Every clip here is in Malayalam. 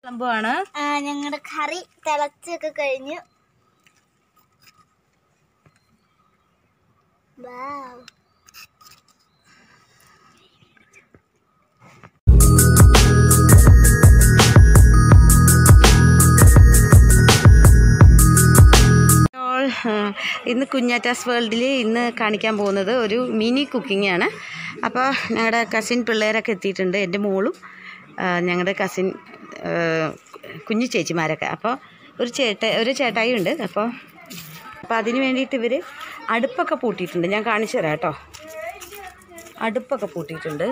സംഭവമാണ്. ഞങ്ങളുടെ കറി തിളച്ചൊക്കെ കഴിഞ്ഞു. ഇന്ന് കുഞ്ഞാറ്റാസ് വേൾഡിൽ ഇന്ന് കാണിക്കാൻ പോകുന്നത് ഒരു മിനി കുക്കിംഗ് ആണ്. അപ്പോൾ ഞങ്ങളുടെ കസിൻ പിള്ളേരൊക്കെ എത്തിയിട്ടുണ്ട്, എൻ്റെ മോളും ഞങ്ങളുടെ കസിൻ കുഞ്ഞു ചേച്ചിമാരൊക്കെ. അപ്പോൾ ഒരു ചേട്ടായി ഉണ്ട്. അപ്പോൾ അതിന് വേണ്ടിയിട്ട് ഇവർ അടുപ്പൊക്കെ പൂട്ടിയിട്ടുണ്ട്. ഞാൻ കാണിച്ചു തരാം കേട്ടോ. അടുപ്പൊക്കെ പൂട്ടിയിട്ടുണ്ട്.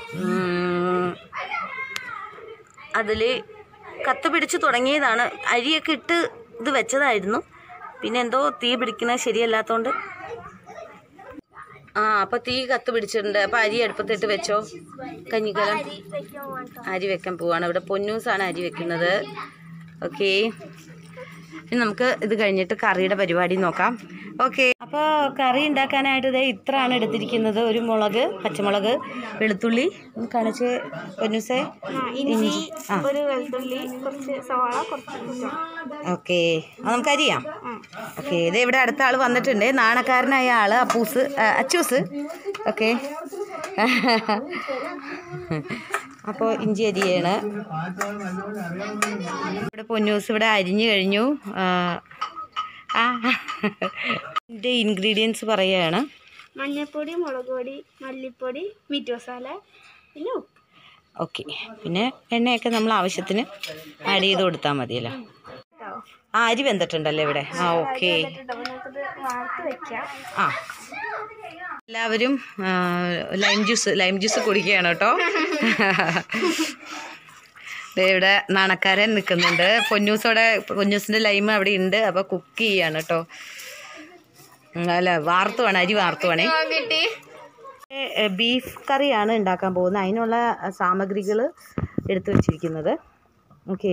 അതിൽ കത്ത് പിടിച്ച് തുടങ്ങിയതാണ്. അരിയൊക്കെ ഇട്ട് ഇത് വെച്ചതായിരുന്നു. പിന്നെ എന്തോ തീ പിടിക്കുന്നത് ശരിയല്ലാത്തതുകൊണ്ട് അപ്പോൾ തീ കത്ത് പിടിച്ചിട്ടുണ്ട്. അപ്പോൾ അരി അടുപ്പത്തിട്ട് വെച്ചോ. കഞ്ഞിക്കലം അരി വെക്കാൻ പോവാണ്. ഇവിടെ പൊന്നൂസാണ് അരി വെക്കുന്നത്. ഓക്കെ, ഇനി നമുക്ക് ഇത് കഴിഞ്ഞിട്ട് കറിയുടെ പരിപാടി നോക്കാം. ഓക്കെ, അപ്പോൾ കറി ഉണ്ടാക്കാനായിട്ട് ഇതേ ഇത്രയാണ് എടുത്തിരിക്കുന്നത്. ഒരു മുളക്, പച്ചമുളക്, വെളുത്തുള്ളി കാണിച്ച് പൊന്നൂസേ, ഇഞ്ചി, ഒരു വെളുത്തുള്ളി, കുറച്ച് സവാള, കുറച്ച്. ഓക്കെ, നമുക്ക് അരിയാം. ഓക്കെ, ഇത് ഇവിടെ അടുത്ത ആൾ വന്നിട്ടുണ്ട്, നാണക്കാരനായ ആള് അച്ചൂസ്. ഓക്കെ, അപ്പോൾ ഇഞ്ചി അരിയാണ്. ഇവിടെ പൊന്നൂസ് ഇവിടെ അരിഞ്ഞു കഴിഞ്ഞു. ഇതിൻ്റെ ഇൻഗ്രീഡിയൻസ് പറയുകയാണ്. മഞ്ഞൾപ്പൊടി, മുളക് പൊടി, മല്ലിപ്പൊടി, മീറ്റ് മസാല, പിന്നെ ഉപ്പ്. ഓക്കെ, പിന്നെ എണ്ണയൊക്കെ നമ്മൾ ആവശ്യത്തിന് ആഡ് ചെയ്ത് കൊടുത്താൽ മതിയല്ലോ. അരി വെന്തിട്ടുണ്ടല്ലോ ഇവിടെ. ഓക്കെ, എല്ലാവരും ലൈം ജ്യൂസ് കുടിക്കുകയാണ് കേട്ടോ. ഇവിടെ നാണക്കാരൻ നിൽക്കുന്നുണ്ട്. പൊന്നൂസിൻ്റെ ലൈം അവിടെ ഉണ്ട്. അപ്പോൾ കുക്ക് ചെയ്യാണ് കേട്ടോ. അല്ല, വാർത്തുവാണ്, അരി വാർത്തുവാണേ. ബീഫ് കറിയാണ് ഉണ്ടാക്കാൻ പോകുന്നത്. അതിനുള്ള സാമഗ്രികൾ എടുത്തു വച്ചിരിക്കുന്നത്. ഓക്കെ,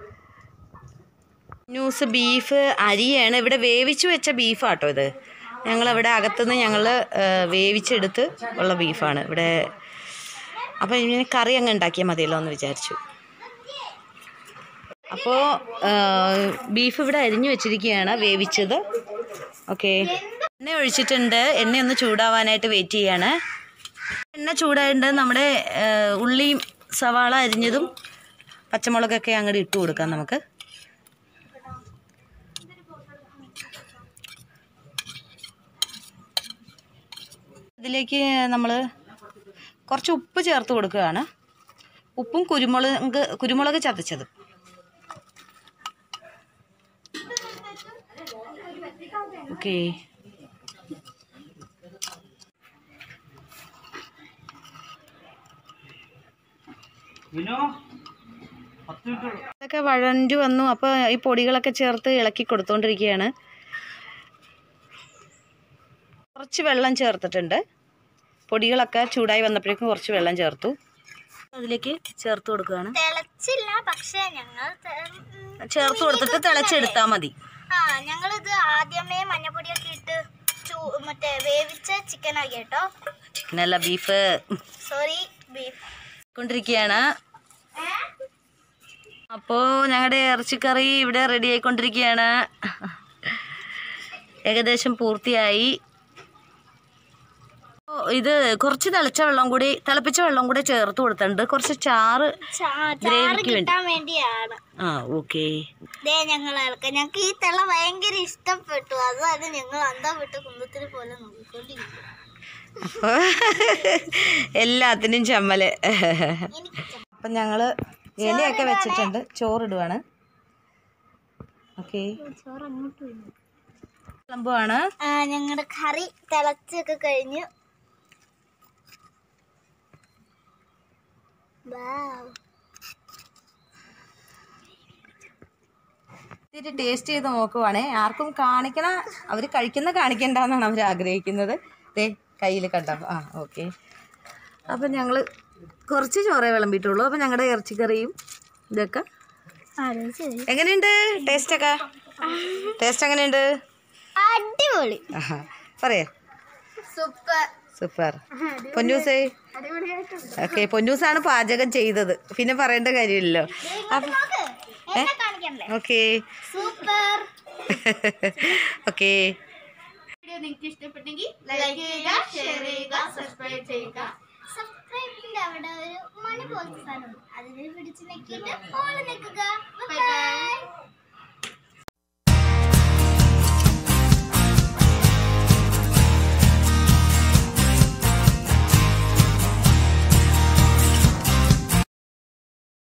പൊന്നൂസ് ബീഫ് അരിയാണ്. ഇവിടെ വേവിച്ച് വെച്ച ബീഫാട്ടോ ഇത്. ഞങ്ങളിവിടെ അകത്തുനിന്ന് ഞങ്ങൾ വേവിച്ചെടുത്ത് ഉള്ള ബീഫാണ് ഇവിടെ. അപ്പോൾ ഇങ്ങനെ കറി അങ്ങ് ഉണ്ടാക്കിയാൽ മതിയല്ലോ എന്ന് വിചാരിച്ചു. അപ്പോൾ ബീഫ് ഇവിടെ അരിഞ്ഞു വെച്ചിരിക്കുകയാണ്, വേവിച്ചത്. ഓക്കെ, എണ്ണ ഒഴിച്ചിട്ടുണ്ട്. എണ്ണയൊന്ന് ചൂടാവാനായിട്ട് വെയിറ്റ് ചെയ്യാണ്. എണ്ണ ചൂടായിട്ട് നമ്മുടെ ഉള്ളിയും സവാള അരിഞ്ഞതും പച്ചമുളകൊക്കെ അങ്ങോട്ട് ഇട്ട് കൊടുക്കാം നമുക്ക്. ഇതിലേക്ക് നമ്മൾ കുറച്ച് ഉപ്പ് ചേർത്ത് കൊടുക്കുകയാണ്. ഉപ്പും കുരുമുളക് ചതച്ചത്. ഓക്കെ, ഇതൊക്കെ വഴണ്ടു വന്നു. അപ്പോൾ ഈ പൊടികളൊക്കെ ചേർത്ത് ഇളക്കി കൊടുത്തുകൊണ്ടിരിക്കുകയാണ്. കുറച്ച് വെള്ളം ചേർത്തിട്ടുണ്ട്. പൊടികളൊക്കെ ചൂടായി വന്നപ്പോഴേക്കും കുറച്ച് വെള്ളം ചേർത്തു. അതിലേക്ക് ചേർത്ത് കൊടുക്കുകയാണ്. ചേർത്ത് കൊടുത്തിട്ട് തിളച്ചെടുത്താൽ മതി. ഞങ്ങളിത് ആദ്യമേ മഞ്ഞപ്പൊടിയൊക്കെ ഇട്ട് മറ്റേ വേവിച്ച ചിക്കൻ ആക്കി കേട്ടോ. ചിക്കനല്ല, ബീഫ്. സോറി, ബീഫ് കൊണ്ടിരിക്കുകയാണ്. അപ്പോൾ ഞങ്ങളുടെ ഇറച്ചിക്കറി ഇവിടെ റെഡി ആയിക്കൊണ്ടിരിക്കുകയാണ്. ഏകദേശം പൂർത്തിയായി. ഇത് കുറച്ച് തിളപ്പിച്ച വെള്ളം കൂടി ചേർത്ത് കൊടുത്തിട്ടുണ്ട്. കുറച്ച് ചാറ് ഗ്രേവിക്ക് വേണ്ടിയാണ്. ഓക്കെ, ഞങ്ങൾക്ക് ഈ തിള ഭയങ്കര ഇഷ്ടപ്പെട്ടു. അതാണ് ഞങ്ങൾ അന്താ വിട്ട് കുന്തത്തിന് പോലെ നോക്കിക്കൊണ്ടിരിക്കും. അപ്പോൾ എല്ലാത്തിനും ചമ്മല്. അപ്പം ഞങ്ങൾ ഇലയൊക്കെ വെച്ചിട്ടുണ്ട്. ചോറിടുവാണ്. ഓക്കെ, സംഭവമാണ്. ഞങ്ങളുടെ കറി തിളച്ചൊക്കെ കഴിഞ്ഞു. ഇത്തിരി ടേസ്റ്റ് ചെയ്ത് നോക്കുവാണേ. ആർക്കും അവർ കാണിക്കണ്ടെന്നാണ് അവർ ആഗ്രഹിക്കുന്നത്. കയ്യിൽ കണ്ടോ. ഓക്കെ, അപ്പം ഞങ്ങൾ കുറച്ച് ചോറേ വിളമ്പിയിട്ടുള്ളൂ. അപ്പം ഞങ്ങളുടെ ഇറച്ചിക്കറിയും ഇതൊക്കെ എങ്ങനെയുണ്ട്? ടേസ്റ്റ് എങ്ങനെയുണ്ട്? അടിപൊളി. പറയാ സൂപ്പർ. പൊന്നൂസേ, ഓക്കെ, പൊന്നൂസാണ് പാചകം ചെയ്തത്, പിന്നെ പറയേണ്ട കാര്യമില്ലല്ലോ. Okay super. ഓക്കെ. വീഡിയോ നിങ്ങൾക്ക് ഇഷ്ടപ്പെട്ടെങ്കിൽ ലൈക്ക് ചെയ്യുക, ഷെയർ ചെയ്യുക, സബ്സ്ക്രൈബ് ചെയ്യുക. സബ്സ്ക്രൈബിന്റെ അവിടെ ഒരു മണി പോലത്തെ സാധനം അതിനെ പിടിച്ച് നിൽക്കിയിട്ട് ഓൾ നിൽക്കുക. ബൈ.